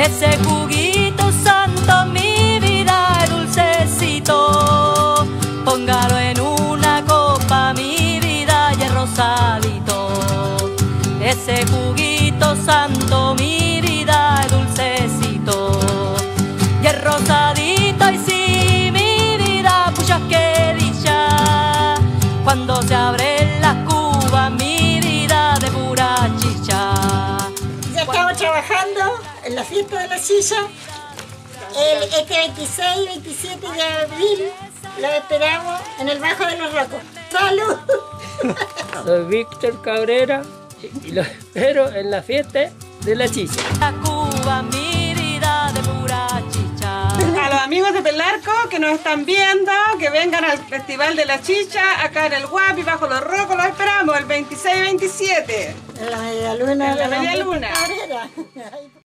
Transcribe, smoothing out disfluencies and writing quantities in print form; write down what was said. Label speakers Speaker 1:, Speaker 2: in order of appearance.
Speaker 1: ese juguito santo, mi vida es dulcecito. Póngalo en una copa, mi vida y es rosadito. Ese juguito santo, mi vida es dulcecito. Y es rosadito y sí, mi vida, pucha que dicha. Cuando se abren las cubas, mi vida de pura chicha.
Speaker 2: Ya estamos trabajando en la fiesta de la chicha. Este 26 y 27 de abril lo esperamos en el Bajo de los Rocos. ¡Salud!
Speaker 3: Soy Víctor Cabrera y lo espero en la fiesta de la chicha.
Speaker 1: La Cuba, mi vida de pura chicha.
Speaker 4: A los amigos de Pelarco que nos están viendo, que vengan al Festival de la Chicha, acá en el Guapi, Bajo los Rocos, los esperamos el 26 y 27.
Speaker 2: En la media luna.
Speaker 4: En la media luna.
Speaker 2: Cabrera.